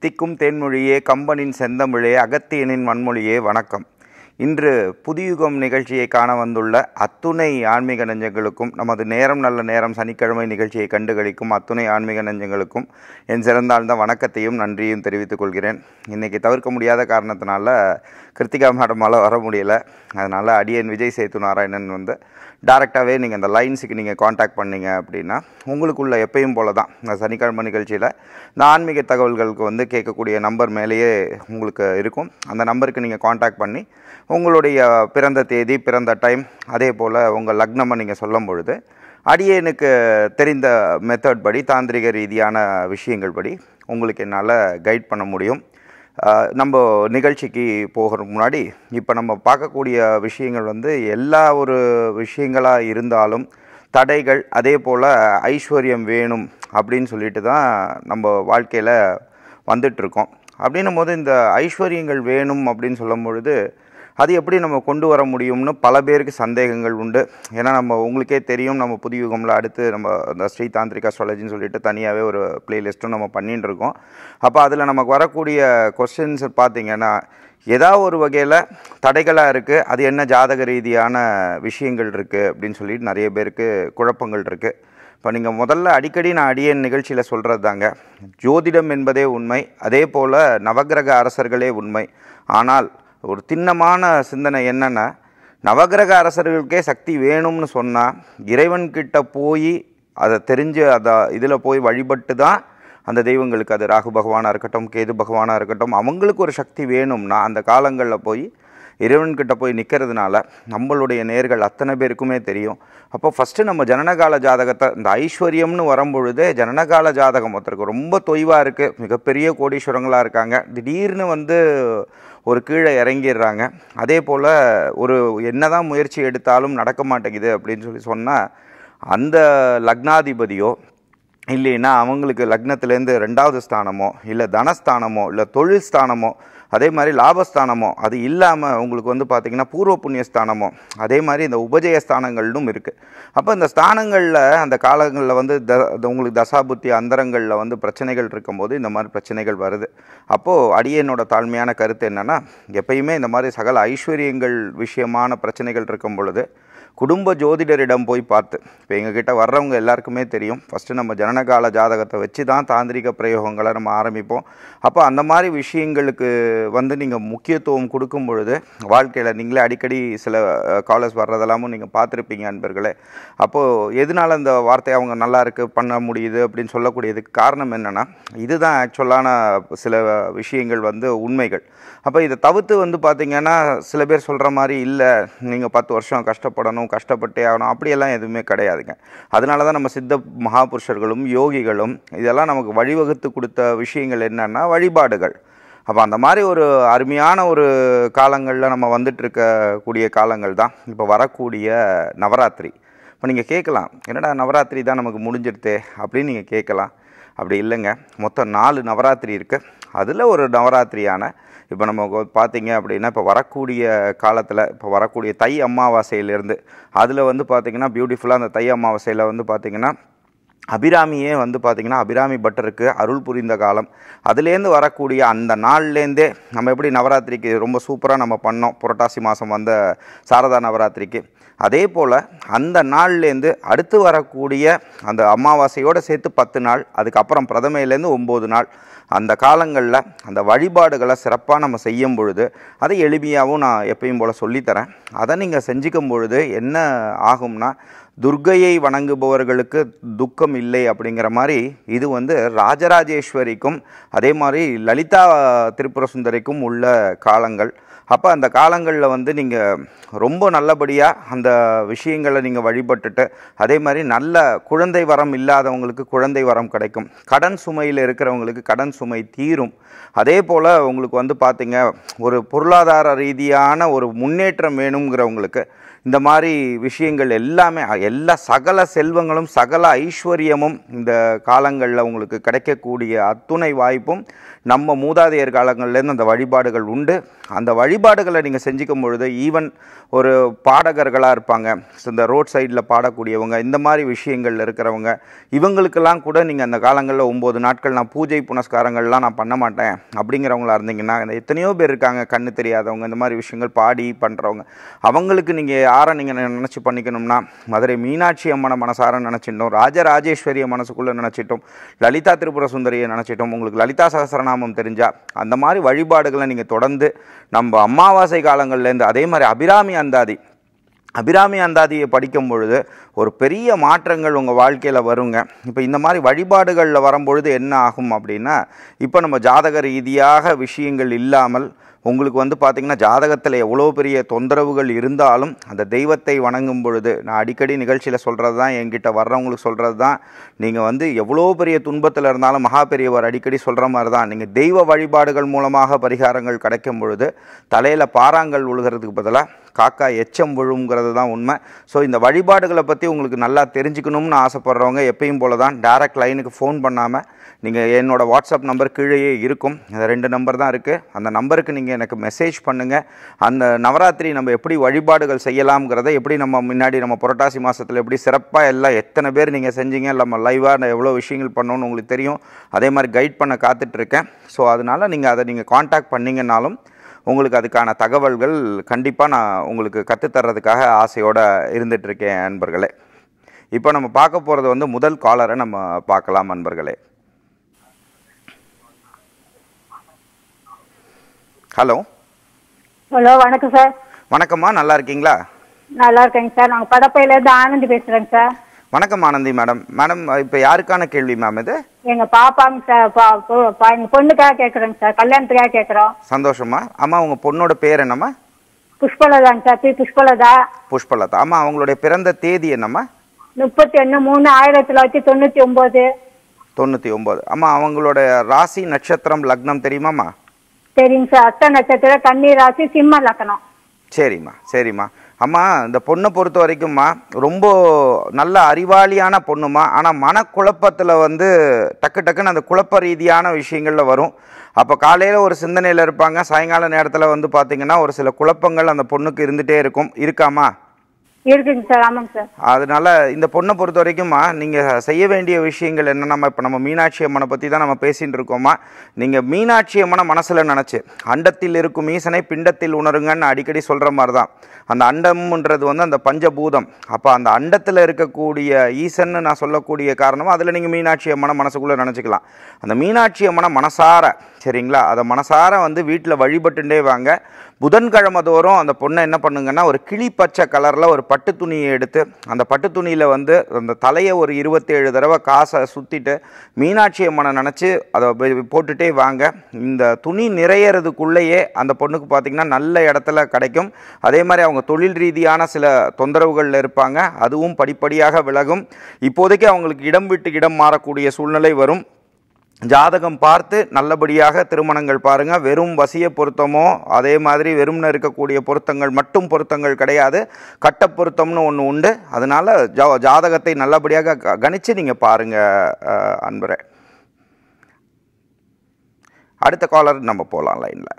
தித்திக்கும் தேன்மொழியே கம்பனின் செந்தமிழே அகத்தியனின் வன்மொழியே வணக்கம். இன்று புதுயுகம் நிகழ்ச்சியை காண வந்துள்ள அத்துணை ஆன்மீக நெஞ்சங்களுக்கும் நமது நேரம் நல்ல நேரம் சனிக்கிழமை நிகழ்ச்சியை கண்டுகளிக்கும் அத்துணை ஆன்மீக நெஞ்சங்களுக்கும் என் சிறந்தாழ்ந்த வணக்கத்தையும் நன்றியும் தெரிவித்துக் கொள்கிறேன். இன்றைக்கி தவிர்க்க முடியாத காரணத்தினால கிருத்திகா மேடமால் வர முடியலை. அதனால் அடியன் விஜய் சேத்து நாராயணன் வந்து டைரெக்டாகவே நீங்கள் அந்த லைன்ஸுக்கு நீங்கள் காண்டாக்ட் பண்ணிங்க அப்படின்னா உங்களுக்குள்ள எப்பயும் போல தான் இந்த சனிக்கிழமை நிகழ்ச்சியில் இந்த ஆன்மீக தகவல்களுக்கு வந்து கேட்கக்கூடிய நம்பர் மேலேயே உங்களுக்கு இருக்கும். அந்த நம்பருக்கு நீங்கள் காண்டாக்ட் பண்ணி உங்களுடைய பிறந்த தேதி, பிறந்த டைம், அதே போல் உங்கள் லக்னமை நீங்கள் சொல்லும் பொழுது அடியேனுக்கு தெரிந்த மெத்தட் படி, தாந்திரிக ரீதியான விஷயங்கள் படி உங்களுக்கு என்னால் கைட் பண்ண முடியும். நம்ம நிகழ்ச்சிக்கு போகிறதுக்கு முன்னாடி இப்போ நம்ம பார்க்கக்கூடிய விஷயங்கள் வந்து எல்லா ஒரு விஷயங்களாக இருந்தாலும் தடைகள், அதே போல் ஐஸ்வர்யம் வேணும் அப்படின்னு சொல்லிட்டு தான் நம்ம வாழ்க்கையில் வந்துட்டுருக்கோம். அப்படின்னும் போது இந்த ஐஸ்வர்யங்கள் வேணும் அப்படின்னு சொல்லும் பொழுது அது எப்படி நம்ம கொண்டு வர முடியும்னு பல பேருக்கு சந்தேகங்கள் உண்டு. ஏன்னா நம்ம உங்களுக்கே தெரியும், நம்ம புதுயுகமில் அடுத்து நம்ம இந்த ஸ்ரீ தாந்திரிக் அஸ்ட்ராலஜின்னு சொல்லிட்டு தனியாகவே ஒரு பிளேலிஸ்ட்டும் நம்ம பண்ணிட்டு இருக்கோம். அப்போ அதில் நமக்கு வரக்கூடிய கொஸ்டின்ஸ் பார்த்திங்கன்னா ஏதாவது ஒரு வகையில் தடைகளாக இருக்குது, அது என்ன ஜாதக ரீதியான விஷயங்கள் இருக்குது அப்படின்னு சொல்லிட்டு நிறைய பேருக்கு குழப்பங்கள் இருக்குது. இப்போ நீங்கள் முதல்ல அடிக்கடி நான் அடியேன் நிகழ்ச்சியில் சொல்கிறது தாங்க, ஜோதிடம் என்பதே உண்மை, அதே போல் நவகிரக அரசர்களே உண்மை. ஆனால் ஒரு திண்ணமான சிந்தனை என்னென்னா, நவகிரக அரசர்களுக்கே சக்தி வேணும்னு சொன்னால் இறைவன்கிட்ட போய் அதை தெரிஞ்சு அதை இதில் போய் வழிபட்டு தான் அந்த தெய்வங்களுக்கு, அது ராகு பகவானாக இருக்கட்டும், கேது பகவானாக இருக்கட்டும், அவங்களுக்கு ஒரு சக்தி வேணும்னா அந்த காலங்களில் போய் இறைவன்கிட்ட போய் நிற்கிறதுனால நம்மளுடைய நேர்கள் அத்தனை பேருக்குமே தெரியும். அப்போ ஃபஸ்ட்டு நம்ம ஜனனகால ஜாதகத்தை, இந்த ஐஸ்வர்யம்னு வரும்பொழுதே ஜனனகால ஜாதகம் ஒருத்தருக்கு ரொம்ப தொய்வாக இருக்குது, மிகப்பெரிய கோடீஸ்வரங்களாக இருக்காங்க, திடீர்னு வந்து ஒரு கீழே இறங்கிடுறாங்க. அதே போல் ஒரு என்னதான் முயற்சி எடுத்தாலும் நடக்க மாட்டேங்குது அப்படின்னு சொன்னால் அந்த லக்னாதிபதியோ இல்லைன்னா அவங்களுக்கு லக்னத்துலேருந்து 2வது ஸ்தானமோ இல்லை தனஸ்தானமோ இல்லை தொழில் ஸ்தானமோ அதே மாதிரி லாபஸ்தானமோ அது இல்லாமல் உங்களுக்கு வந்து பார்த்திங்கன்னா பூர்வ புண்ணிய ஸ்தானமோ அதே மாதிரி இந்த உபஜய ஸ்தானங்களும் இருக்குது. அப்போ இந்த ஸ்தானங்களில் அந்த காலங்களில் வந்து உங்களுக்கு தசாபுத்தி அந்தரங்களில் வந்து பிரச்சனைகள் இருக்கும்போது இந்த மாதிரி பிரச்சனைகள் வருது. அப்போது அடியனோட தாழ்மையான கருத்து என்னென்னா, எப்பயுமே இந்த மாதிரி சகல ஐஸ்வர்யங்கள் விஷயமான பிரச்சனைகள் இருக்கும் பொழுது குடும்ப ஜோதிடரிடம் போய் பார்த்து, இப்போ எங்ககிட்ட வர்றவங்க எல்லாருக்குமே தெரியும், ஃபஸ்ட்டு நம்ம ஜனனகால ஜாதகத்தை வச்சு தான் தாந்திரிக பிரயோகங்களை நம்ம ஆரம்பிப்போம். அப்போ அந்த மாதிரி விஷயங்களுக்கு வந்து நீங்கள் முக்கியத்துவம் கொடுக்கும் பொழுது வாழ்க்கையில் நீங்களே அடிக்கடி சில காலர்ஸ் வர்றதெல்லாமும் நீங்கள் பார்த்துருப்பீங்க அன்பர்களே. அப்போது எதனால் அந்த வார்த்தையை அவங்க நல்லா இருக்குது பண்ண முடியுது அப்படின்னு சொல்லக்கூடியதுக்கு காரணம் என்னென்னா, இதுதான் ஆக்சுவலான சில விஷயங்கள் வந்து உண்மைகள். அப்போ இதை தவிர்த்து வந்து பார்த்திங்கன்னா சில பேர் சொல்கிற மாதிரி இல்லை, நீங்கள் 10 வருஷம் கஷ்டப்படணும், கஷ்டப்பட்டே ஆகணும், அப்படியெல்லாம் எதுவுமே கிடையாதுங்க. அதனால தான் நம்ம சித்த மகாபுருஷர்களும் யோகிகளும் இதெல்லாம் நமக்கு வழிவகுத்து கொடுத்த விஷயங்கள் என்னென்னா வழிபாடுகள். அப்போ அந்த மாதிரி ஒரு அருமையான ஒரு காலங்களில் நம்ம வந்துட்டு இருக்கக்கூடிய காலங்கள் தான் இப்போ வரக்கூடிய நவராத்திரி. இப்போ நீங்கள் கேட்கலாம், என்னடா நவராத்திரி தான் நமக்கு முடிஞ்சிருத்தே அப்படின்னு நீங்கள் கேட்கலாம். அப்படி இல்லைங்க, மொத்தம் 4 நவராத்திரி இருக்குது. அதில் ஒரு நவராத்திரியான இப்போ நம்ம பார்த்திங்க அப்படின்னா இப்போ வரக்கூடிய காலத்தில் இப்போ வரக்கூடிய தை அமாவாசையிலேருந்து அதில் வந்து பார்த்திங்கன்னா பியூட்டிஃபுல்லாக அந்த தை அமாவாசையில் வந்து பார்த்திங்கன்னா அபிராமியே வந்து பார்த்திங்கன்னா அபிராமி பட்டருக்கு அருள் புரிந்த காலம். அதுலேருந்து வரக்கூடிய அந்த நாள்லேருந்தே நம்ம எப்படி நவராத்திரிக்கு ரொம்ப சூப்பராக நம்ம பண்ணோம், புரட்டாசி மாதம் வந்த சாரதா நவராத்திரிக்கு, அதே போல் அந்த நாள்லேருந்து அடுத்து வரக்கூடிய அந்த அமாவாசையோடு சேர்த்து 10 நாள், அதுக்கப்புறம் பிரதமையிலேருந்து 9 நாள், அந்த காலங்களில் அந்த வழிபாடுகளை சிறப்பாக நம்ம செய்யும் பொழுது அதை எளிமையாகவும் நான் எப்பயும் போல் சொல்லித்தரேன். அதை நீங்கள் செஞ்சுக்கும் பொழுது என்ன ஆகும்னா, துர்க்கையை வணங்குபவர்களுக்கு துக்கம் இல்லை அப்படிங்கிற மாதிரி இது வந்து ராஜராஜேஸ்வரிக்கும் அதே மாதிரி லலிதா திரிபுர சுந்தரிக்கும் உள்ள காலங்கள். அப்போ அந்த காலங்களில் வந்து நீங்கள் ரொம்ப நல்லபடியாக அந்த விஷயங்களை நீங்கள் வழிபட்டுட்டு அதே மாதிரி நல்ல குழந்தை வரம் இல்லாதவங்களுக்கு குழந்தை வரம் கிடைக்கும், கடன் சுமையில் இருக்கிறவங்களுக்கு கடன் சுமை தீரும். அதே போல் உங்களுக்கு வந்து பார்த்திங்க ஒரு பொருளாதார ரீதியான ஒரு முன்னேற்றம் வேணுங்கிறவங்களுக்கு இந்த மாதிரி விஷயங்கள் எல்லாமே எல்லா சகல செல்வங்களும் சகல ஐஸ்வர்யமும் இந்த காலங்களில் உங்களுக்கு கிடைக்கக்கூடிய அத்துணை வாய்ப்பும் நம்ம மூதாதையர் காலங்கள்லேருந்து அந்த வழிபாடுகள் உண்டு. அந்த வழிபாடுகளை நீங்கள் செஞ்சுக்கும் பொழுது ஈவன் ஒரு பாடகர்களாக இருப்பாங்க, இந்த ரோட் சைடில் பாடக்கூடியவங்க, இந்த மாதிரி விஷயங்களில் இருக்கிறவங்க, இவங்களுக்கெல்லாம் கூட நீங்கள் அந்த காலங்களில் 9 நாட்கள் நான் பூஜை புனஸ்காரங்கள்லாம் நான் பண்ண மாட்டேன் அப்படிங்கிறவங்களா இருந்தீங்கன்னா, எத்தனையோ பேர் இருக்காங்க கண்ணு தெரியாதவங்க, இந்த மாதிரி விஷயங்கள் பாடி பண்ணுறவங்க, அவங்களுக்கு நீங்கள் யாரை நீங்கள் நினச்சி பண்ணிக்கணும்னா மதுரை மீனாட்சி அம்மனை மனசார நினச்சிட்டோம், ராஜராஜேஸ்வரியை மனசுக்குள்ளே நினச்சிட்டோம், லலிதா திரிபுர சுந்தரியை நினச்சிட்டோம். உங்களுக்கு லலிதா சகஸ்ரநாமம் தெரிஞ்சால் அந்த மாதிரி வழிபாடுகளை நீங்கள் தொடர்ந்து நம்ம அமாவாசை காலங்கள்லேருந்து, அதே மாதிரி அபிராமி அந்தாதியை படிக்கும் பொழுது ஒரு பெரிய மாற்றங்கள் உங்கள் வாழ்க்கையில் வருங்க. இப்போ இந்த மாதிரி வழிபாடுகளில் வரும்பொழுது என்ன ஆகும் அப்படின்னா, இப்போ நம்ம ஜாதக ரீதியாக விஷயங்கள் இல்லாமல் உங்களுக்கு வந்து பார்த்திங்கன்னா ஜாதகத்தில் எவ்வளோ பெரிய தொந்தரவுகள் இருந்தாலும் அந்த தெய்வத்தை வணங்கும் பொழுது, நான் அடிக்கடி நிகழ்ச்சியில் சொல்கிறது தான், என்கிட்ட வர்றவங்களுக்கு சொல்கிறது தான், நீங்கள் வந்து எவ்வளோ பெரிய துன்பத்தில் இருந்தாலும் மகா பெரியவர் அடிக்கடி சொல்கிற மாதிரி தான், நீங்கள் தெய்வ வழிபாடுகள் மூலமாக பரிகாரங்கள் கிடைக்கும் பொழுது தலையில் பாறாங்கல் விழுகிறதுக்கு பதிலாக காக்கா எச்சம் விழுங்கிறது தான் உண்மை. ஸோ இந்த வழிபாடுகளை பற்றி உங்களுக்கு நல்லா தெரிஞ்சுக்கணும்னு ஆசைப்பட்றவங்க எப்பயும் போல தான் டைரக்ட் லைனுக்கு ஃபோன் பண்ணாமல் நீங்கள் என்னோடய வாட்ஸ்அப் நம்பர் கீழேயே இருக்கும், அந்த 2 நம்பர் தான் இருக்குது, அந்த நம்பருக்கு நீங்கள் எனக்கு மெசேஜ் பண்ணுங்கள். அந்த நவராத்திரி நம்ம எப்படி வழிபாடுகள் செய்யலாம்ங்கிறத, எப்படி நம்ம முன்னாடி நம்ம புரட்டாசி மாதத்தில் எப்படி சிறப்பாக எல்லாம் எத்தனை பேர் நீங்கள் செஞ்சீங்க, நம்ம லைவாக எவ்வளோ விஷயங்கள் பண்ணணும்னு உங்களுக்கு தெரியும், அதே மாதிரி கைட் பண்ண காத்துட்ருக்கேன். ஸோ அதனால் நீங்கள் அதை காண்டாக்ட் பண்ணிங்கன்னாலும் உங்களுக்கு அதுக்கான தகவல்கள் கண்டிப்பாக நான் உங்களுக்கு கற்றுத்தர்றதுக்காக ஆசையோடு இருந்துகிட்ருக்கேன் நண்பர்களே. இப்போ நம்ம பார்க்க போகிறது வந்து முதல் காலரை நம்ம பார்க்கலாம் நண்பர்களே. ஹலோ. வணக்கம் சார். வணக்கம்மா, நல்லா இருக்கீங்களா? நல்லா இருக்கேங்க சார். நாங்கள் படப்பையிலேருந்து ஆனந்தி பேசுகிறேங்க சார். வணக்கம் ஆனந்தி மேடம். மேடம் இப்போ யாருக்கான கேள்வி மேம் இது? எங்கள் பாப்பாங்க சார், எங்கள் பொண்ணுக்காக கேட்குறேங்க சார், கல்யாணத்துக்காக கேட்குறோம். சந்தோஷமா. அம்மா உங்கள் பொண்ணோட பேர் என்னம்மா? புஷ்பலதாங்க சார், புஷ்பலதா. புஷ்பலதா. அம்மா அவங்களுடைய பிறந்த தேதி என்னம்மா? 31/3/1999. 99. அம்மா அவங்களோட ராசி நட்சத்திரம் லக்னம் தெரியுமாம்மா? சரிங்க சார். அத்த நட்சத்திரம், கன்னி ராசி, சிம்ம லக்னம். சரிம்மா சரிம்மா. அம்மா இந்த பொண்ணை பொறுத்த வரைக்கும்மா ரொம்ப நல்ல அறிவாளியான பொண்ணுமா, ஆனால் மனக்குழப்பத்தில் வந்து டக்குன்னு அந்த குழப்ப ரீதியான விஷயங்களில் வரும். அப்போ காலையில் ஒரு சிந்தனையில் இருப்பாங்க, சாயங்கால நேரத்தில் வந்து பார்த்திங்கன்னா ஒரு சில குழப்பங்கள் அந்த பொண்ணுக்கு இருந்துகிட்டே இருக்காமா? இருக்குங்க சார். ஆமாங்க சார். அதனால இந்த பொண்ணை பொறுத்த வரைக்கும்மா நீங்கள் செய்ய வேண்டிய விஷயங்கள் என்னென்னா, இப்போ நம்ம மீனாட்சி அம்மனை பற்றி தான் நம்ம பேசிகிட்டு இருக்கோம்மா. நீங்கள் மீனாட்சி அம்மனை மனசில் நினச்சி அண்டத்தில் இருக்கும் ஈசனை பிண்டத்தில் உணருங்கன்னு அடிக்கடி சொல்கிற மாதிரி தான். அந்த அண்டம்ன்றது வந்து அந்த பஞ்சபூதம். அப்போ அந்த அண்டத்தில் இருக்கக்கூடிய ஈசன்னு நான் சொல்லக்கூடிய காரணமாக அதில் நீங்கள் மீனாட்சி அம்மனை மனசுக்குள்ளே நினச்சிக்கலாம். அந்த மீனாட்சி அம்மனை மனசார, சரிங்களா, அதை மனசார வந்து வீட்டில் வழிபட்டுட்டே வாங்க. புதன்கிழமை தோறும் அந்த பொண்ணை என்ன பண்ணுங்கன்னா, ஒரு கிளி பச்சை கலரில் ஒரு பட்டு துணியை எடுத்து அந்த பட்டு துணியில் வந்து அந்த தலையை ஒரு 27 தடவை காசை சுற்றிட்டு மீனாட்சி அம்மனை நினச்சி அதை போட்டுகிட்டே வாங்க. இந்த துணி நிறையறதுக்குள்ளேயே அந்த பொண்ணுக்கு பார்த்திங்கன்னா நல்ல இடத்துல கிடைக்கும். அதே மாதிரி அவங்க தொழில் ரீதியான சில தொந்தரவுகளில் இருப்பாங்க, அதுவும் படிப்படியாக விலகும். இப்போதைக்கு அவங்களுக்கு இடம் விட்டு இடம் மாறக்கூடிய சூழ்நிலை வரும். ஜாதகம் பார்த்து நல்லபடியாக திருமணங்கள் பாருங்கள். வெறும் வசிய பொருத்தமோ அதே மாதிரி வெறும்னு இருக்கக்கூடிய பொருத்தங்கள் மட்டும் பொருத்தங்கள் கிடையாது, கட்ட பொருத்தம்னு ஒன்று உண்டு. அதனால் ஜாதகத்தை நல்லபடியாக கணித்து நீங்கள் பாருங்கள் அன்பரே. அடுத்த காலர் நம்ம போகலாம் லைனில்.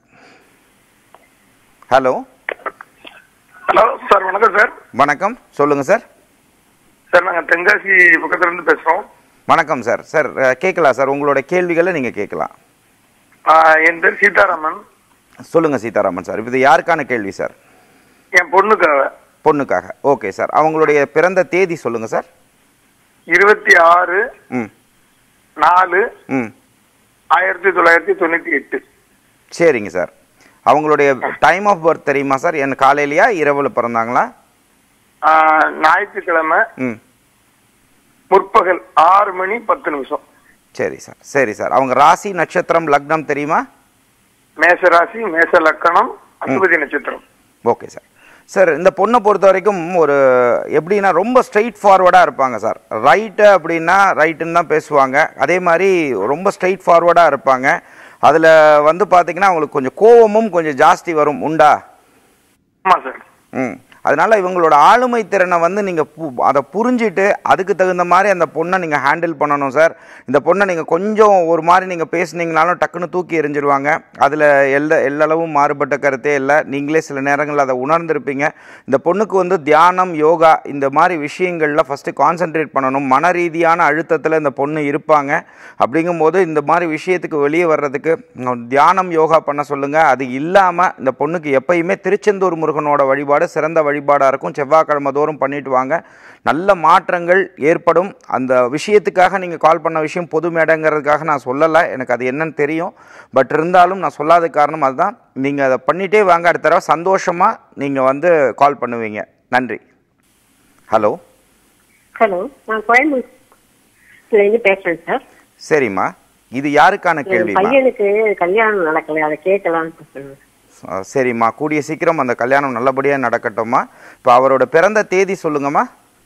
ஹலோ. Hello sir. வணக்கம் சார். வணக்கம், சொல்லுங்கள் சார். சார் நாங்கள் தென்காசி பக்கத்துலேருந்து பேசுகிறோம். வணக்கம் சார். சார் கேட்கலாம் சார், உங்களோட கேள்விகளை நீங்கள் கேட்கலாம். என் பேர் சீதாராமன். சொல்லுங்கள் சீதாராமன் சார். இது யாருக்கான கேள்வி சார்? என் பொண்ணுக்காக. Okay sir. அவங்களுடைய பிறந்த தேதி சொல்லுங்கள் சார். 26/4/1998. சரிங்க சார். அவங்களுடைய டைம் ஆஃப் பர்த் தெரியுமா சார்? என்ன காலையிலையா இரவில் பிறந்தாங்களா? ஞாயிற்றுக்கிழமை முற்பகல் 6:10. சரி சார். சரி சார். அவங்க ராசி நட்சத்திரம் லக்னம் தெரியுமா? மேச ராசி, மேச லக்கணம், அசுபதி நட்சத்திரம். Okay sir. சார் இந்த பொண்ணை பொறுத்த வரைக்கும் ஒரு எப்படின்னா ரொம்ப ஸ்ட்ரெயிட் ஃபார்வர்டாக இருப்பாங்க சார். ரைட்டு அப்படின்னா ரைட்டுன்னு தான் பேசுவாங்க. அதே மாதிரி ரொம்ப ஸ்ட்ரெயிட் ஃபார்வர்டாக இருப்பாங்க. அதில் வந்து பார்த்திங்கன்னா அவங்களுக்கு கொஞ்சம் கோவமும் கொஞ்சம் ஜாஸ்தி வரும். உண்டா? ஆமாம் சார். அதனால் இவங்களோட ஆளுமை திறனை வந்து நீங்கள் அதை புரிஞ்சுட்டு அதுக்கு தகுந்த மாதிரி அந்த பொண்ணை நீங்கள் ஹேண்டில் பண்ணணும் சார். இந்த பொண்ணை நீங்கள் கொஞ்சம் ஒரு மாதிரி நீங்கள் பேசுனீங்கனாலும் டக்குன்னு தூக்கி எறிஞ்சிருவாங்க. அதில் எல்லளவும் மாறுபட்ட கருத்தே இல்லை. நீங்களே சில நேரங்களில் அதை உணர்ந்திருப்பீங்க. இந்த பொண்ணுக்கு வந்து தியானம், யோகா இந்த மாதிரி விஷயங்களில் ஃபஸ்ட்டு கான்சென்ட்ரேட் பண்ணணும். மன ரீதியான அழுத்தத்தில் இந்த பொண்ணு இருப்பாங்க. அப்படிங்கும்போது இந்த மாதிரி விஷயத்துக்கு வெளியே வர்றதுக்கு தியானம், யோகா பண்ண சொல்லுங்கள். அது இல்லாமல் இந்த பொண்ணுக்கு எப்பயுமே திருச்செந்தூர் முருகனோட வழிபாடு சிறந்த வழிபாடாக இருக்கும். செவ்வாய்க்கிழமை தோறும் பண்ணிட்டு வாங்க, நல்ல மாற்றங்கள் ஏற்படும். அந்த விஷயத்துக்காக நீங்கள் கால் பண்ண விஷயம் பொது மேடைங்கிறதுக்காக நான் சொல்லலை, எனக்கு அது என்னன்னு தெரியும். பட் இருந்தாலும் நான் சொல்லாத காரணம் அதுதான். நீங்கள் அதை பண்ணிகிட்டே வாங்க, அடுத்த தடவை சந்தோஷமாக நீங்கள் வந்து கால் பண்ணுவீங்க. நன்றி. ஹலோ ஹலோ, நான் கோயம்புத்தூர்லேருந்து பேசுகிறேன் சார். சரிம்மா, இது யாருக்கான கேள்வி? பையனுக்கு கல்யாணம் நடக்கல, அதை கேட்கலான்னு. சரிம்மா, கூடிய சீக்கிரம் அந்த கல்யாணம் நல்லபடியாக நடக்கட்டும்மா. இப்போ அவரோட பிறந்த தேதி சொல்லுங்கம்மா.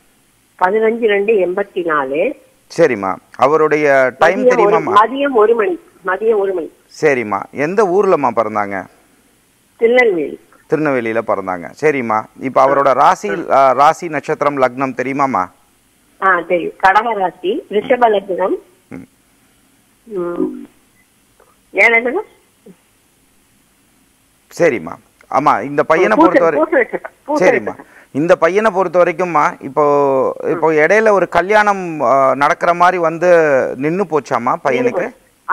15/2/84. சரிம்மா, அவருடைய டைம் தெரியுமாம்மா? மதியம் 1 மணி. சரிம்மா, எந்த ஊர்லம்மா பிறந்தாங்க? திருநெல்வேலி. திருநெல்வேலியில் பிறந்தாங்க. சரிம்மா, இப்போ அவரோட ராசி நட்சத்திரம் லக்னம் தெரியுமாம்மா? தெரியும். கடக ராசி, ரிஷப லக்னம், 7 லக்னம். சரிம்மா. ஆமா, இந்த பையனை பொறுத்தவரை சரிம்மா, இந்த பையனை பொறுத்த வரைக்கும்மா இப்போ இடையில ஒரு கல்யாணம் நடக்கிற மாதிரி வந்து நின்னு போச்சாமா பையனுக்கு?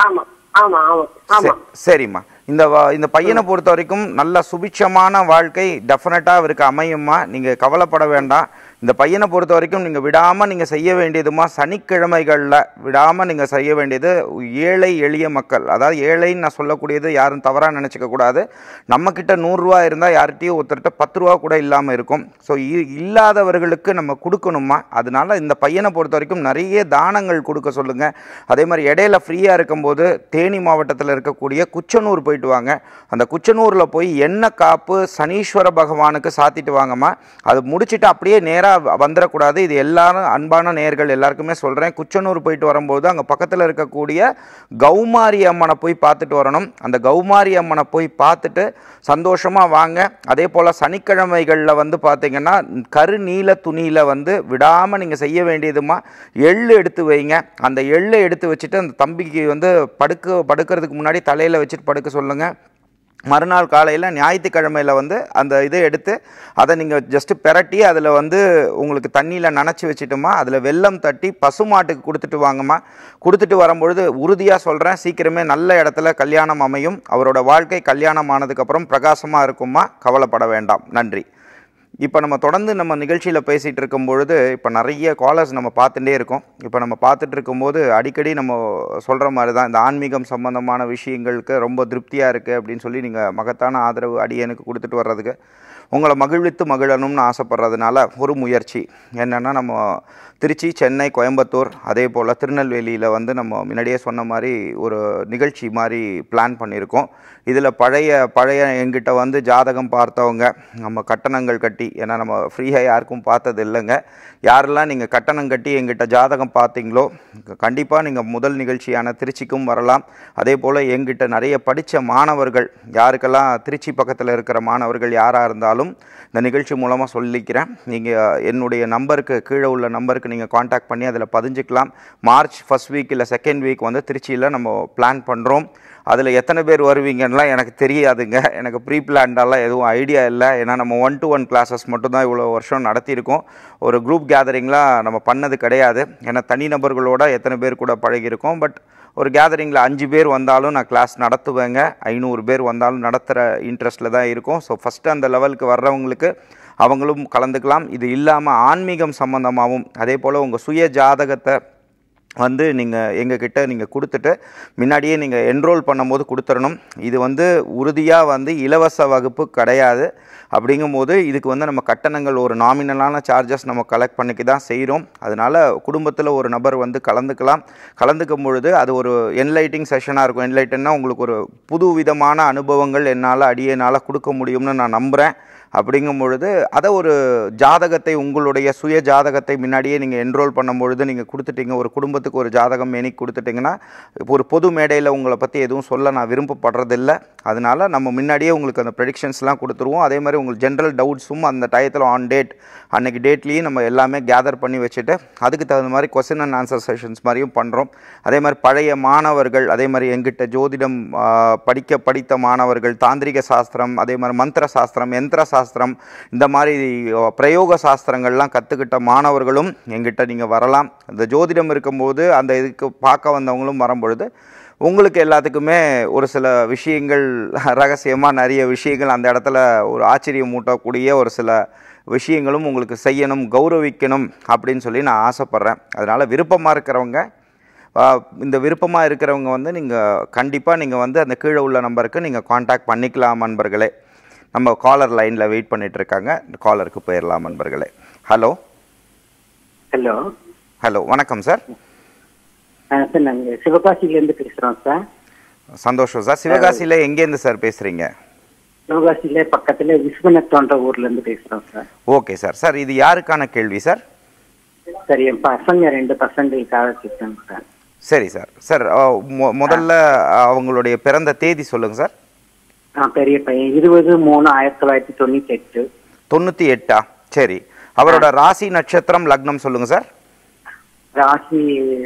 சரிம்மா, இந்த பையனை பொறுத்த வரைக்கும் நல்ல சுபிட்சமான வாழ்க்கை டெஃபினட்டா அவருக்கு அமையுமா. நீங்க கவலைப்பட வேண்டாம். இந்த பையனை பொறுத்த வரைக்கும் நீங்கள் விடாமல் நீங்கள் செய்ய வேண்டியதுமா, சனிக்கிழமைகளில் விடாமல் நீங்கள் செய்ய வேண்டியது ஏழை எளிய மக்கள், அதாவது ஏழைன்னு நான் சொல்லக்கூடியது யாரும் தவறாக நினச்சிக்க கூடாது. நம்மக்கிட்ட 100 ரூபா இருந்தால் யார்கிட்டையும் ஒருத்தர்கிட்ட 10 ரூபா கூட இல்லாமல் இருக்கும். ஸோ இல்லாதவர்களுக்கு நம்ம கொடுக்கணுமா. அதனால இந்த பையனை பொறுத்த வரைக்கும் நிறைய தானங்கள் கொடுக்க சொல்லுங்கள். அதே மாதிரி இடையில ஃப்ரீயாக இருக்கும்போது தேனி மாவட்டத்தில் இருக்கக்கூடிய குச்சனூர் போயிட்டு வாங்க. அந்த குச்சனூரில் போய் எண்ணெய் காப்பு சனீஸ்வர பகவானுக்கு சாத்திட்டு வாங்கம்மா. அது முடிச்சுட்டு அப்படியே நேராக வந்துடக்கூடாது. இது எல்லாரும் அன்பான நேயர்கள் எல்லாருக்குமே சொல்கிறேன். குச்சனூர் போயிட்டு வரும்போது அங்கே பக்கத்தில் இருக்கக்கூடிய கௌமாரி அம்மனை போய் பார்த்துட்டு வரணும். அந்த கௌமாரி அம்மனை போய் பார்த்துட்டு சந்தோஷமாக வாங்க. அதே போல் சனிக்கிழமைகளில் வந்து பார்த்தீங்கன்னா கருநீல துணியில் வந்து விடாமல் நீங்கள் செய்ய வேண்டியதுமா, எள்ளு எடுத்து வைங்க. அந்த எள்ளை எடுத்து வச்சுட்டு அந்த தம்பிக்கு வந்து படுக்கிறதுக்கு முன்னாடி தலையில் வச்சுட்டு படுக்க சொல்லுங்கள். மறுநாள் காலையில் ஞாயிற்றுக்கிழமையில் வந்து அந்த இதை எடுத்து அதை நீங்கள் ஜஸ்ட்டு பெரட்டி அதில் வந்து உங்களுக்கு தண்ணியில் நனைச்சி வச்சுட்டுமா, அதில் வெல்லம் தட்டி பசுமாட்டுக்கு கொடுத்துட்டு வாங்கம்மா. கொடுத்துட்டு வரும்பொழுது உறுதியாக சொல்கிறேன், சீக்கிரமே நல்ல இடத்துல கல்யாணம் அமையும். அவரோட வாழ்க்கை கல்யாணம் ஆனதுக்கப்புறம் பிரகாசமாக இருக்குமா, கவலைப்பட வேண்டாம். நன்றி. இப்போ நம்ம தொடர்ந்து நம்ம நிகழ்ச்சியில் பேசிகிட்டு இருக்கும் பொழுது இப்போ நிறைய காலர்ஸ் நம்ம பார்த்துட்டே இருக்கோம். இப்போ நம்ம பார்த்துட்டு இருக்கும்போது அடிக்கடி நம்ம சொல்கிற மாதிரி தான், இந்த ஆன்மீகம் சம்பந்தமான விஷயங்களுக்கு ரொம்ப திருப்தியாக இருக்குது அப்படின்னு சொல்லி நீங்கள் மகத்தான ஆதரவு அடியனுக்கு கொடுத்துட்டு வர்றதுக்கு உங்களை மகிழ்வித்து மகிழணும்னு ஆசைப்படுறதுனால ஒரு முயற்சி என்னென்னா, நம்ம திருச்சி, சென்னை, கோயம்புத்தூர் அதே போல் திருநெல்வேலியில் வந்து நம்ம முன்னாடியே சொன்ன மாதிரி ஒரு நிகழ்ச்சி மாதிரி பிளான் பண்ணியிருக்கோம். இதில் பழைய எங்கிட்ட வந்து ஜாதகம் பார்த்தவங்க நம்ம கட்டணங்கள் கட்டி, ஏன்னா நம்ம ஃப்ரீயாக யாருக்கும் பார்த்தது இல்லைங்க, யாரெல்லாம் நீங்கள் கட்டணம் கட்டி எங்கிட்ட ஜாதகம் பார்த்தீங்களோ கண்டிப்பாக நீங்கள் முதல் நிகழ்ச்சியான திருச்சிக்கும் வரலாம். அதே போல் எங்கிட்ட நிறைய படித்த மாணவர்கள், யாருக்கெல்லாம் திருச்சி பக்கத்தில் இருக்கிற மாணவர்கள் யாராக இருந்தாலும் இந்த நிகழ்ச்சி மூலமாக சொல்லிக்கிறேன். நீங்கள் என்னுடைய நம்பருக்கு கீழே உள்ள நம்பருக்கு நீங்கள் காண்டாக்ட் பண்ணி அதில் பதிஞ்சிக்கலாம். மார்ச் 1st வீக் இல்லை 2nd வீக் வந்து திருச்சியில் நம்ம பிளான் பண்ணுறோம். அதில் எத்தனை பேர் வருவீங்கன்னெலாம் எனக்கு தெரியாதுங்க, எனக்கு ப்ரீ பிளான்டாலாம் எதுவும் ஐடியா இல்லை. ஏன்னா நம்ம 1-to-1 கிளாஸஸ் மட்டும்தான் இவ்வளோ வருஷம் நடத்தியிருக்கோம். ஒரு குரூப் கேதரிங்லாம் நம்ம பண்ணது கிடையாது. ஏன்னா தனிநபர்களோட எத்தனை பேர் கூட பழகியிருக்கோம். பட் ஒரு கேதரிங்கில் 5 பேர் வந்தாலும் நான் கிளாஸ் நடத்துவேங்க. 500 பேர் வந்தாலும் நடத்துகிற இன்ட்ரெஸ்ட்டில் தான் இருக்கும். ஸோ ஃபஸ்ட்டு அந்த லெவலுக்கு வர்றவங்களுக்கு அவங்களும் கலந்துக்கலாம். இது இல்லாமல் ஆன்மீகம் சம்மந்தமாகவும் அதே போல் உங்கள் சுய ஜாதகத்தை வந்து நீங்கள் எங்ககிட்ட நீங்கள் கொடுத்துட்டு முன்னாடியே நீங்கள் என்ரோல் பண்ணும்போது கொடுத்துடணும். இது வந்து உறுதியாக வந்து இலவச வகுப்பு கிடையாது. அப்படிங்கும்போது இதுக்கு வந்து நம்ம கட்டணங்கள் ஒரு நாமினலான சார்ஜஸ் நம்ம கலெக்ட் பண்ணிக்க தான் செய்கிறோம். அதனால் குடும்பத்தில் ஒரு நபர் வந்து கலந்துக்கும் பொழுது அது ஒரு என்லைட்டிங் செஷனாக இருக்கும். என்லைட்டன்னா உங்களுக்கு ஒரு புது விதமான அனுபவங்கள் என்னால் அடியனால் கொடுக்க முடியும்னு நான் நம்புகிறேன். அப்படிங்கும் பொழுது அதை ஒரு ஜாதகத்தை உங்களுடைய சுய ஜாதகத்தை முன்னாடியே நீங்கள் என்ரோல் பண்ணும்பொழுது நீங்கள் கொடுத்துட்டீங்க, ஒரு குடும்பத்துக்கு ஒரு ஜாதகம் எனக்கு கொடுத்துட்டிங்கன்னா ஒரு பொது மேடையில் உங்களை பற்றி எதுவும் சொல்ல நான் விருப்பப்படுறதில்லை. அதனால் நம்ம முன்னாடியே உங்களுக்கு அந்த ப்ரெடிக்ஷன்ஸ்லாம் கொடுத்துருவோம். அதே மாதிரி உங்களுக்கு ஜென்ரல் டவுட்ஸும் அந்த டயத்தில் ஆன் டேட் அன்றைக்கி டேட்லேயும் நம்ம எல்லாமே கேதர் பண்ணி வச்சுட்டு அதுக்கு தகுந்த மாதிரி கொஸ்டின் அண்ட் ஆன்சர் செஷன்ஸ் மாதிரியும் பண்ணுறோம். அதே மாதிரி பழைய மாணவர்கள், அதே மாதிரி எங்கிட்ட ஜோதிடம் படித்த மாணவர்கள், தாந்திரிக சாஸ்திரம், அதே மாதிரி மந்திர சாஸ்திரம், யந்திர சாஸ்திரம், இந்த மாதிரி பிரயோக சாஸ்திரங்கள்லாம் கற்றுக்கிட்ட மாணவர்களும் எங்கிட்ட நீங்கள் வரலாம். இந்த ஜோதிடம் இருக்கும்போது அந்த இதுக்கு பார்க்க வந்தவங்களும் வரும்பொழுது உங்களுக்கு எல்லாத்துக்குமே ஒரு சில விஷயங்கள் ரகசியமாக நிறைய விஷயங்கள் அந்த இடத்துல ஒரு ஆச்சரியம் மூட்டக்கூடிய ஒரு சில விஷயங்களும் உங்களுக்கு செய்யணும், கௌரவிக்கணும் அப்படின்னு சொல்லி நான் ஆசைப்பட்றேன். அதனால் விருப்பமாக இருக்கிறவங்க, இந்த விருப்பமாக இருக்கிறவங்க வந்து நீங்கள் கண்டிப்பாக நீங்கள் வந்து அந்த கீழே உள்ள நம்பருக்கு நீங்கள் காண்டாக்ட் பண்ணிக்கலாம் நண்பர்களே. நம்ம காலர் லைனில் வெயிட் பண்ணிகிட்ருக்காங்க, இந்த காலருக்கு போயிடலாம் நண்பர்களே. ஹலோ ஹலோ ஹலோ வணக்கம் சார். சார் நாங்கள் சிவகாசியிலேருந்து பேசுகிறோம் சார். சந்தோஷம் சார். சிவகாசியில் எங்கேருந்து சார் பேசுகிறீங்க? சிவகாசியில பக்கத்தில் விஸ்வநாத்ன்ற ஊர்லேருந்து பேசுகிறோம் சார். Okay sir. சார் இது யாருக்கான கேள்வி சார்? சரி, என் பசங்க 2 பசங்களுக்காக கேட்குறேன் சார். சரி சார். சார் முதல்ல அவங்களுடைய பிறந்த தேதி சொல்லுங்கள் சார். பெரிய பையன் 20/3/1998. 98ஆ? சரி. அவரோட ராசி நட்சத்திரம் லக்னம் சொல்லுங்க சார். ராசி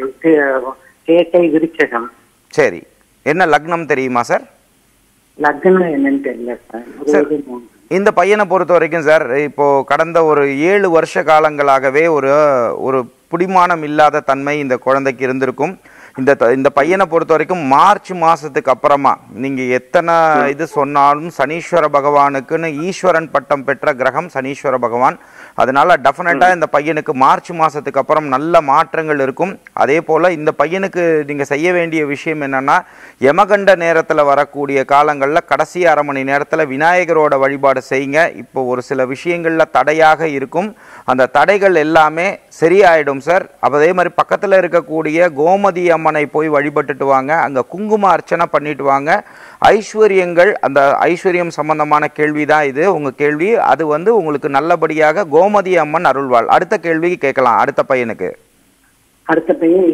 கேட்டை விருச்சகம். சரி. என்ன லக்னம் தெரியுமா சார்? லக்னம் என்னன்னு தெரியல சார். இந்த பையனை பொறுத்த வரைக்கும் சார், இப்போ கடந்த ஒரு 7 வருஷ காலங்களாகவே ஒரு பிடிமானம் இல்லாத தன்மை இந்த குழந்தைக்கு இருந்திருக்கும். இந்த பையனை பொறுத்த வரைக்கும் மார்ச் மாதத்துக்கு அப்புறமா நீங்கள் எத்தனை இது சொன்னாலும் சனீஸ்வர பகவானுக்குன்னு ஈஸ்வரன் பட்டம் பெற்ற கிரகம் சனீஸ்வர பகவான். அதனால் டெஃபினட்டாக இந்த பையனுக்கு மார்ச் மாதத்துக்கு அப்புறம் நல்ல மாற்றங்கள் இருக்கும். அதே போல் இந்த பையனுக்கு நீங்கள் செய்ய வேண்டிய விஷயம் என்னென்னா, யமகண்ட நேரத்தில் வரக்கூடிய காலங்களில் கடைசி அரை மணி நேரத்தில் விநாயகரோட வழிபாடு செய்யுங்க. இப்போ ஒரு சில விஷயங்களில் தடையாக இருக்கும், அந்த தடைகள் எல்லாமே சரியாயிடும் சார். அதே மாதிரி பக்கத்தில் இருக்கக்கூடிய கோமதி அம்மனை போய் வழிபட்டுட்டு வாங்க, அங்கே குங்கும அர்ச்சனை பண்ணிட்டு வாங்க. ஐஸ்வர்யங்கள், அந்த ஐஸ்வர்யம் சம்பந்தமான கேள்வி தான் இது உங்கள் கேள்வி. அது வந்து உங்களுக்கு நல்லபடியாக கோமதி அம்மன் அருள்வாள். அடுத்த கேள்வி கேட்கலாம். அடுத்த பையனுக்கு. அடுத்த பையன்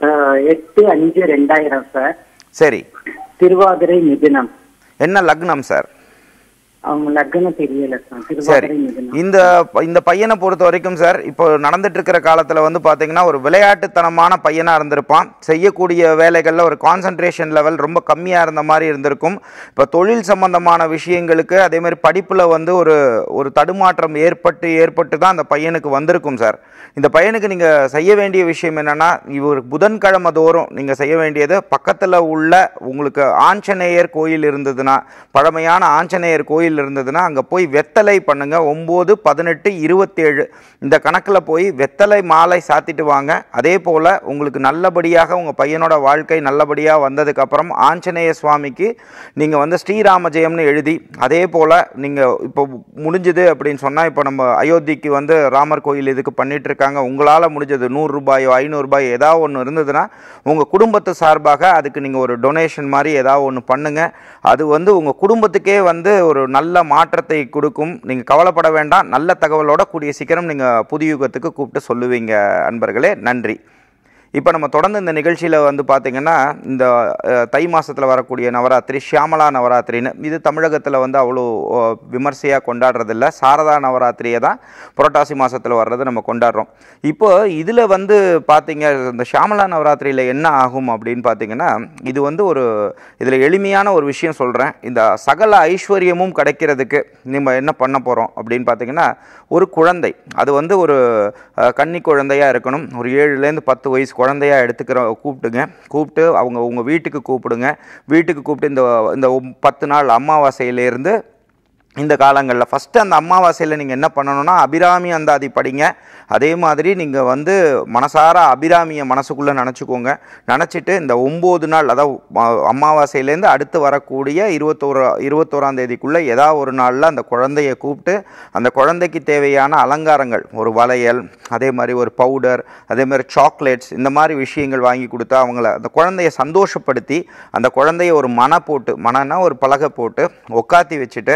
28/5/2000 சார். சரி. திருவாதிரை மிதுனம். என்ன லக்னம் சார்? அவங்க லக்னம் தெரியல சார். சரி. இந்த பையனை பொறுத்த வரைக்கும் சார், இப்போ நடந்துட்டு இருக்கிற காலத்தில் வந்து பார்த்தீங்கன்னா ஒரு விளையாட்டுத்தனமான பையனாக இருந்திருப்பான். செய்யக்கூடிய வேலைகளில் ஒரு கான்சன்ட்ரேஷன் லெவல் ரொம்ப கம்மியாக இருந்த மாதிரி இருந்திருக்கும். இப்போ தொழில் சம்பந்தமான விஷயங்களுக்கு அதே மாதிரி படிப்பில் வந்து ஒரு தடுமாற்றம் ஏற்பட்டு தான் அந்த பையனுக்கு வந்திருக்கும் சார். இந்த பையனுக்கு நீங்கள் செய்ய வேண்டிய விஷயம் என்னென்னா, இவர் புதன்கிழமை தோறும் நீங்கள் செய்ய வேண்டியது, பக்கத்தில் உள்ள உங்களுக்கு ஆஞ்சநேயர் கோயில் இருந்ததுன்னா, பழமையான ஆஞ்சநேயர் கோயில் இருந்ததுன்னா அங்கே போய் வெத்தலை பண்ணுங்க. 9, 18, 27 இந்த கணக்கில் போய் வெத்தலை மாலை சாத்திட்டு வாங்க. அதே போல் உங்களுக்கு நல்லபடியாக உங்கள் பையனோட வாழ்க்கை நல்லபடியாக வந்ததுக்கு அப்புறம் ஆஞ்சநேய சுவாமிக்கு நீங்கள் வந்து ஸ்ரீராம ஜெயம்னு எழுதி, அதே போல் நீங்கள் இப்போ முடிஞ்சது அப்படின்னு சொன்னால், இப்போ நம்ம அயோத்திக்கு வந்து ராமர் கோயில் இதுக்கு பண்ணிட்டு இருக்காங்க, உங்களால் முடிஞ்சது 100 ரூபாயோ 500 ரூபாயோ ஏதாவது ஒன்று இருந்ததுன்னா உங்கள் குடும்பத்து சார்பாக அதுக்கு நீங்கள் ஒரு டொனேஷன் மாதிரி ஏதாவது ஒன்று பண்ணுங்கள். அது வந்து உங்கள் குடும்பத்துக்கே வந்து ஒரு நல்ல மாற்றத்தை கொடுக்கும். நீங்கள் கவலைப்பட வேண்டாம். நல்ல தகவலோட கூடிய சீக்கிரம் நீங்கள் புதுயுகத்துக்கு கூப்பிட்டு சொல்லுவீங்க அன்பர்களே. நன்றி. இப்போ நம்ம தொடர்ந்து இந்த நிகழ்ச்சியில் வந்து பார்த்திங்கன்னா, இந்த தை மாதத்தில் வரக்கூடிய நவராத்திரி ஷியாமலா நவராத்திரின்னு, இது தமிழகத்தில் வந்து அவ்வளோ விமர்சையாக கொண்டாடுறதில்ல. சாரதா நவராத்திரியை தான் புரட்டாசி மாதத்தில் வர்றது நம்ம கொண்டாடுறோம். இப்போ இதில் வந்து பார்த்திங்க, இந்த ஷியாமலா நவராத்திரியில் என்ன ஆகும் அப்படின்னு பார்த்திங்கன்னா, இது வந்து இதில் எளிமையான ஒரு விஷயம் சொல்கிறேன். இந்த சகல ஐஸ்வர்யமும் கிடைக்கிறதுக்கு நம்ம என்ன பண்ண போகிறோம் அப்படின்னு பார்த்திங்கன்னா, ஒரு குழந்தை, அது வந்து ஒரு கன்னி குழந்தையாக இருக்கணும். ஒரு 7லேருந்து 10 வயசு குழந்தையாக கூப்பிட்டு உங்கள் வீட்டுக்கு கூப்பிடுங்க. வீட்டுக்கு கூப்பிட்டு இந்த 10 நாள் அமாவாசையிலேருந்து இந்த காலங்களில் ஃபஸ்ட்டு அந்த அமாவாசையில் நீங்கள் என்ன பண்ணணும்னா, அபிராமி அந்தாதி படிங்க. அதே மாதிரி நீங்கள் வந்து மனசார அபிராமியை மனசுக்குள்ளே நினச்சிக்கோங்க. நினச்சிட்டு இந்த 9 நாள், அதாவது அமாவாசையிலேருந்து அடுத்து வரக்கூடிய 21ஆம் தேதிக்குள்ளே ஏதாவது ஒரு நாளில் அந்த குழந்தையை கூப்பிட்டு அந்த குழந்தைக்கு தேவையான அலங்காரங்கள், ஒரு வளையல், அதே மாதிரி ஒரு பவுடர், அதே மாதிரி சாக்லேட்ஸ், இந்த மாதிரி விஷயங்கள் வாங்கி கொடுத்தா அவங்கள அந்த குழந்தைய சந்தோஷப்படுத்தி அந்த குழந்தைய ஒரு மனைனா ஒரு பலகை போட்டு உட்காத்தி வச்சுட்டு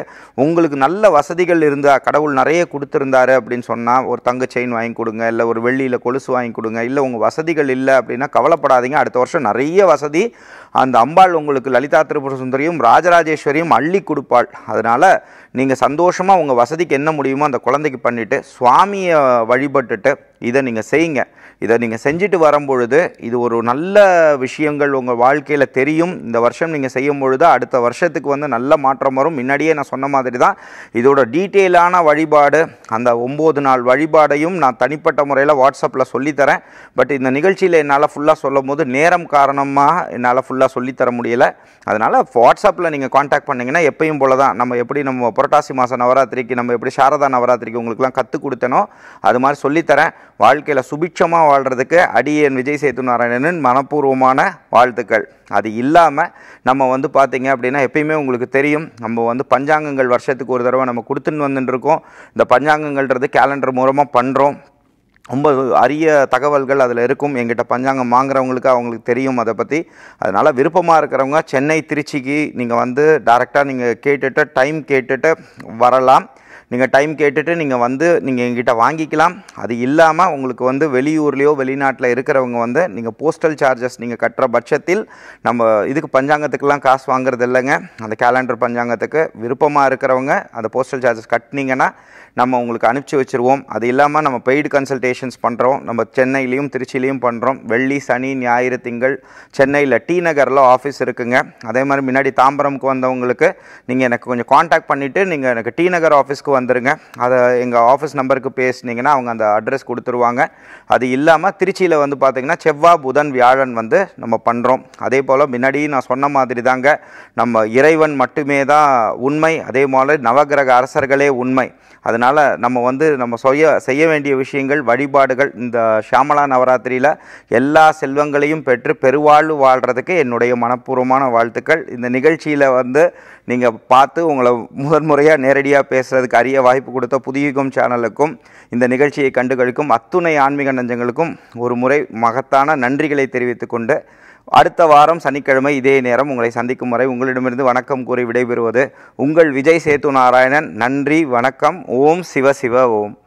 உங்களுக்கு நல்ல வசதிகள் இருந்தால், கடவுள் நிறைய கொடுத்துருந்தாரு அப்படின்னு சொன்னால் ஒரு தங்க செயின் வாங்கி கொடுங்க, இல்லை ஒரு வெள்ளியில் கொலுசு வாங்கி கொடுங்க. இல்லை உங்கள் வசதிகள் இல்லை அப்படின்னா கவலைப்படாதீங்க, அடுத்த வருஷம் நிறைய வசதி அந்த அம்பாள் உங்களுக்கு லலிதா திரிபுர சுந்தரியும் ராஜராஜேஸ்வரியும் அள்ளி கொடுப்பாள். அதனால் நீங்கள் சந்தோஷமாக உங்கள் வசதிக்கு என்ன முடியுமோ அந்த குழந்தைக்கு பண்ணிவிட்டு சுவாமியை வழிபட்டுட்டு இதை நீங்கள் செய்யுங்க. இதை நீங்கள் செஞ்சுட்டு வரும்பொழுது இது ஒரு நல்ல விஷயங்கள் உங்கள் வாழ்க்கையில் தெரியும். இந்த வருஷம் நீங்கள் செய்யும் பொழுது அடுத்த வருஷத்துக்கு வந்து நல்ல மாற்றம் வரும். முன்னாடியே நான் சொன்ன மாதிரி தான் இதோட டீட்டெயிலான வழிபாடு, அந்த 9 நாள் வழிபாடையும் நான் தனிப்பட்ட முறையில் வாட்ஸ்அப்பில் சொல்லித்தரேன். பட் இந்த நிகழ்ச்சியில் என்னால் ஃபுல்லாக சொல்லும் போது நேரம் காரணமாக என்னால் ஃபுல்லாக சொல்லித்தர முடியலை. அதனால் வாட்ஸ்அப்பில் நீங்கள் காண்டாக்ட் பண்ணிங்கன்னா எப்பயும் போல தான் நம்ம புரட்டாசி மாத நவராத்திரிக்கு நம்ம எப்படி சாரதா நவராத்திரிக்கு உங்களுக்குலாம் கற்றுக் கொடுத்தனோ அது மாதிரி சொல்லித்தரேன். வாழ்க்கையில் சுபிட்சமாக வாழ்கிறதுக்கு அடியேன் விஜய் சேத்து நாராயணனின் மனப்பூர்வமான வாழ்த்துக்கள். அது இல்லாமல் நம்ம வந்து பார்த்திங்க அப்படின்னா எப்பயுமே உங்களுக்கு தெரியும், நம்ம வந்து பஞ்சாங்கங்கள் வருஷத்துக்கு ஒரு தடவை நம்ம கொடுத்துன்னு வந்துட்டுருக்கோம். இந்த பஞ்சாங்கங்கள்ன்றது கேலண்டர் மூலமாக பண்ணுறோம். ரொம்ப அரிய தகவல்கள் அதில் இருக்கும். எங்கிட்ட பஞ்சாங்கம் வாங்குறவங்களுக்கு அவங்களுக்கு தெரியும் அதை பற்றி. அதனால் விருப்பமாக இருக்கிறவங்க சென்னை திருச்சிக்கு நீங்கள் வந்து டைரெக்டாக நீங்கள் கேட்டுட்டு டைம் கேட்டுட்டு வரலாம். நீங்கள் டைம் கேட்டுட்டு நீங்கள் வந்து நீங்கள் எங்கிட்ட வாங்கிக்கலாம். அது இல்லாமல் உங்களுக்கு வந்து வெளியூர்லேயோ வெளிநாட்டில் இருக்கிறவங்க வந்து நீங்கள் போஸ்டல் சார்ஜஸ் நீங்கள் கட்டுற பட்சத்தில் நம்ம இதுக்கு பஞ்சாங்கத்துக்கெலாம் காசு வாங்குறது இல்லைங்க. அந்த கேலண்டர் பஞ்சாங்கத்துக்கு விருப்பமாக இருக்கிறவங்க அந்த போஸ்டல் சார்ஜஸ் கட்டினீங்கன்னா நம்ம உங்களுக்கு அனுப்பிச்சி வச்சுருவோம். அது இல்லாமல் நம்ம பெய்டு கன்சல்டேஷன்ஸ் பண்ணுறோம். நம்ம சென்னையிலையும் திருச்சியிலையும் பண்ணுறோம். வெள்ளி சனி ஞாயிறு திங்கள் சென்னையில் டி நகரில் ஆஃபீஸ் இருக்குங்க. அதே மாதிரி முன்னாடி தாம்பரம்க்கு வந்தவங்களுக்கு நீங்கள் எனக்கு கொஞ்சம் காண்டாக்ட் பண்ணிவிட்டு நீங்கள் எனக்கு டி நகர் ஆஃபீஸ்க்கு வந்துடுங்க. அதை எங்கள் ஆஃபீஸ் நம்பருக்கு பேசினீங்கன்னா அவங்க அந்த அட்ரஸ் கொடுத்துருவாங்க. அது இல்லாமல் திருச்சியில் வந்து பார்த்திங்கன்னா செவ்வாய் புதன் வியாழன் வந்து நம்ம பண்ணுறோம். அதே போல் முன்னாடி நான் சொன்ன மாதிரி தாங்க, நம்ம இறைவன் மட்டுமே தான் உண்மை, அதே போல் நவகிரக அரசர்களே உண்மை. அதனால் நம்ம வந்து நம்ம செய்ய வேண்டிய விஷயங்கள் வழிபாடுகள் இந்த ஷியாமளா நவராத்திரியில் எல்லா செல்வங்களையும் பெற்று பெருவாழ்வு வாழ்கிறதுக்கு என்னுடைய மனப்பூர்வமான வாழ்த்துக்கள். இந்த நிகழ்ச்சியில் வந்து நீங்கள் பார்த்து உங்களை முதன்முறையாக நேரடியாக பேசுகிறதுக்கு அரிய வாய்ப்பு கொடுத்த புதுயுகம் சேனலுக்கும் இந்த நிகழ்ச்சியை கண்டுகளிக்கும் அத்துணை ஆன்மீக நெஞ்சங்களுக்கும் ஒரு முறை மகத்தான நன்றிகளை தெரிவித்துக் கொண்டு அடுத்த வாரம் சனிக்கிழமை இதே நேரம் உங்களை சந்திக்கும் வரை உங்களிடமிருந்து வணக்கம் கூறி விடைபெறுவது உங்கள் விஜய் சேத்து நாராயணன். நன்றி, வணக்கம். ஓம் சிவ சிவ ஓம்.